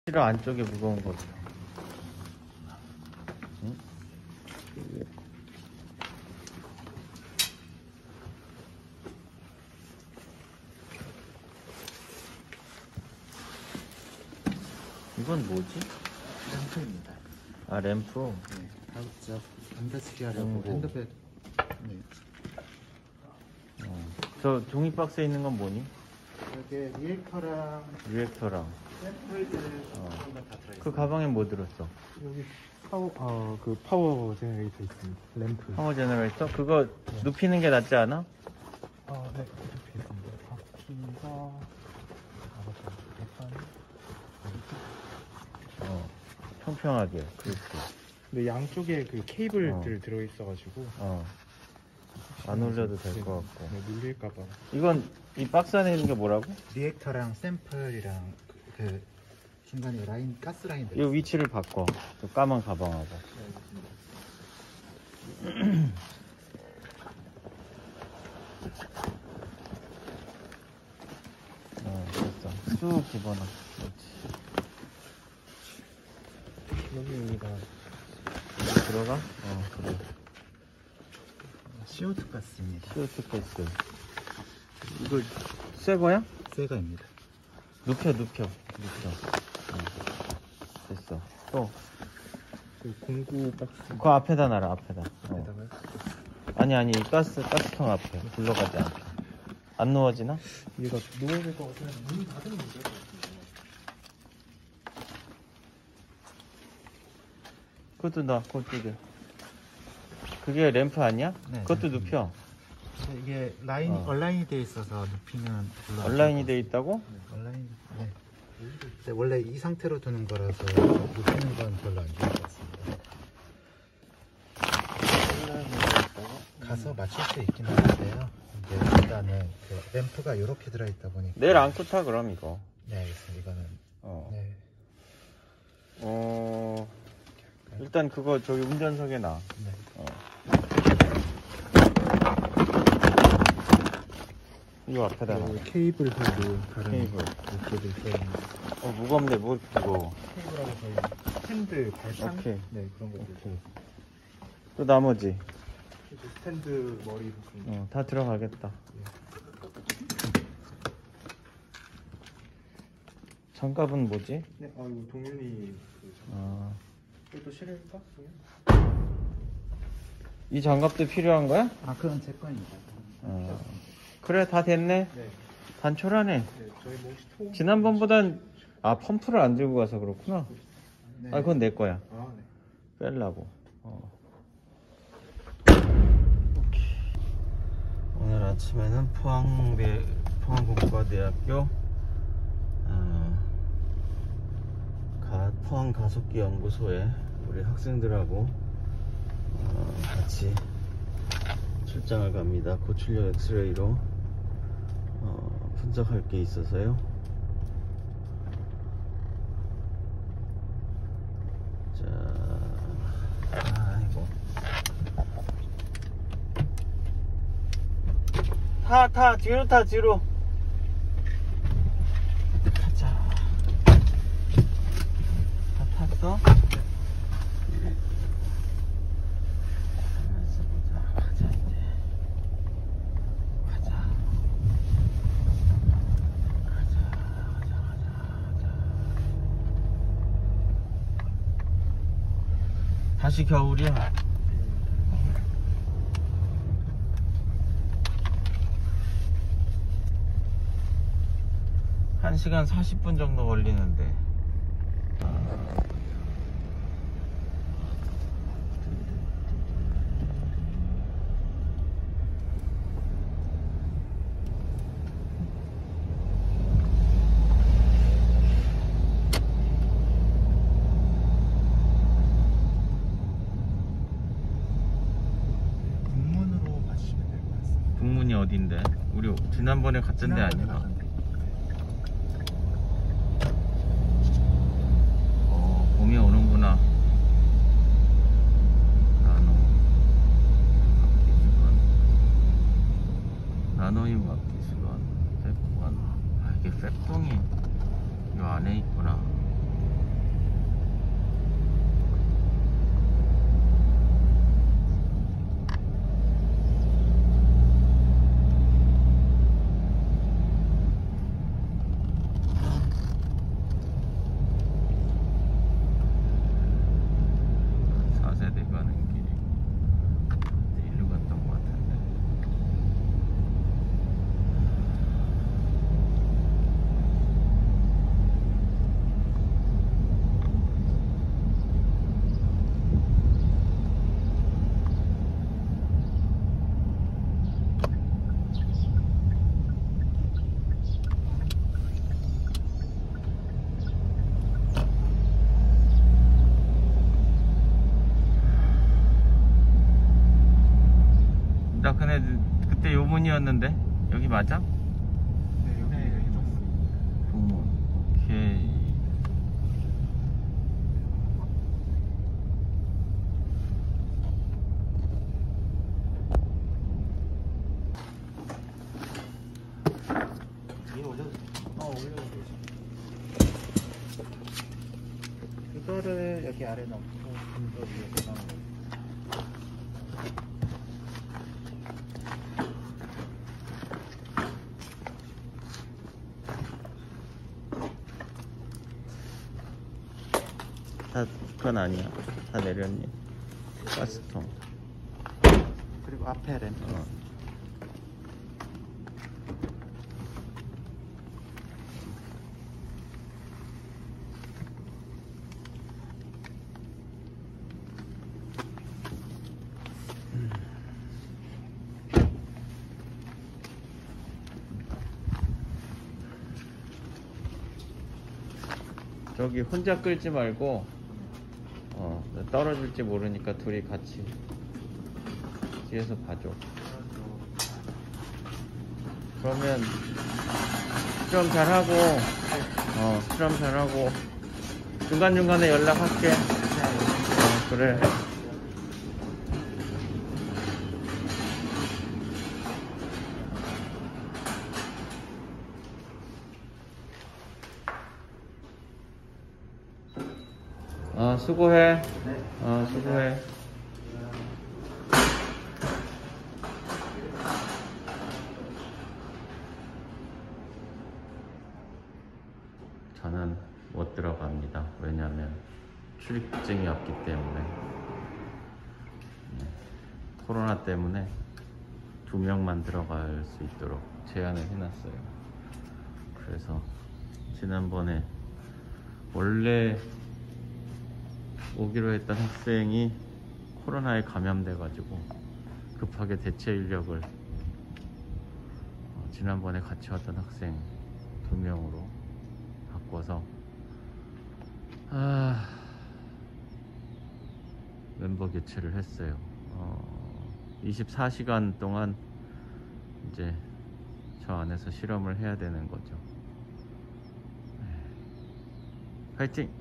실어 안쪽에 무거운 거죠. 응? 이건 뭐지? 램프입니다. 아, 램프. 네, 가급적 안다치게 하려고 핸드백. 네. 저 종이 박스에 있는 건 뭐니? 여기에 리액터랑 리액터랑. 샘플들 그런 거 다 들어있어요. 그 가방에 뭐 들었어? 여기 파워 제너레이터 있습니다. 램프. 파워 제너레이터? 그거 눕히는 게 낫지 않아? 네. 이렇게 있습니다. 바퀴가 평평하게. 그렇지. 근데 양쪽에 그 케이블들 들어있어가지고 안 올려도 될 것 같고. 네, 눌릴까봐. 이건 이 박스 안에 있는 게 뭐라고? 리액터랑 샘플이랑 그 중간에 라인 가스 라인 이 위치를 바꿔. 저 까만 가방하고. 됐어. 쭉 집어넣어. 그렇지. 여기가 들어가? 그래. CO2 가스입니다. CO2 가스. 이거 새 거야? 새거입니다. 눕혀. 됐어. 또. 그 공구 박스. 그 앞에다 놔라, 앞에다. 여기다가요? 아니, 가스통 앞에. 굴러가지 않게. 안 누워지나? 얘가 누워야 될 것 같으면 문 닫으면 될것 같은데. 그것도 놔, 그쪽에. 그게 램프 아니야? 네, 그것도 램프입니다. 눕혀. 근데 이게 라인이 온라인이 돼 있어서 눕히면 별로 안 온라인이 좋을 돼 있다고? 것 같아요. 온라인. 네. 근데 원래 이 상태로 두는 거라서 눕히는 건 별로 안 좋을 것 같습니다. 가서 맞출 수 있긴 하는데요. 근데 일단은 그 램프가 이렇게 들어있다 보니까. 내일 안고 타, 그럼 이거. 네, 알겠습니다. 이거는. 네. 일단 그거 저기 운전석에 놔. 네. 이거 앞에다 놔. 그리고 케이블하고 다른 케이블. 것들도 있어요. 무겁네, 뭐 이렇게 무거워. 케이블하고 저희 스탠드 발판? 오케이. 네, 그런 것들. 오케이. 또 나머지. 스탠드 머리 부분. 다 들어가겠다. 장갑은 뭐지? 네, 이거 동윤이 이것도 실을까? 이 장갑도 필요한 거야? 아, 그건 제 거입니다. 그래, 다 됐네. 네. 단촐하네. 네, 저희 뭐 혹시 통 지난번보단, 펌프를 안 들고 가서 그렇구나. 네. 그건 내 거야. 네. 빼려고. 오늘 아침에는 포항공과대학교 포항가속기 연구소에 우리 학생들하고 같이 출장을 갑니다. 고출력 엑스레이로 분석할 게 있어서요. 아이고. 타, 뒤로 타, 뒤로. 가자. 다 탔어? 가자, 이제. 가자. 다시 겨울이야. 1시간 40분 정도 걸리는데. 북문으로 가시면 될 것 같습니다. 북문이 어딘데? 우리 지난번에 갔던 데 아닌가? 봄이 오는구나. 나노임 막기수건, 팩원. 이게 팩동이 이 안에 있구나. 동문이었는데 여기 맞아? 네, 여기 해줬어. 동문. 오케이. 위에 올려도 돼. 올려도 되지. 이거를 여기 아래 넣고 좀더 위에 넣는 거. 다 그건 아니야. 다 내렸니? 가스통. 그리고 앞에 램프. 어. 저기 혼자 끌지 말고 떨어질지 모르니까 둘이 같이 뒤에서 봐줘. 그러면 수렴 잘하고 수렴 잘하고 중간중간에 연락할게. 그래. 수고해. 수고해. 저는 못 들어갑니다. 왜냐하면 출입증이 없기 때문에. 코로나 때문에 2명만 들어갈 수 있도록 제한을 해놨어요. 그래서 지난번에 원래 오기로 했던 학생이 코로나에 감염돼 가지고 급하게 대체 인력을 지난번에 같이 왔던 학생 2명으로 바꿔서 멤버 교체를 했어요. 24시간 동안 이제 저 안에서 실험을 해야 되는 거죠. 파이팅!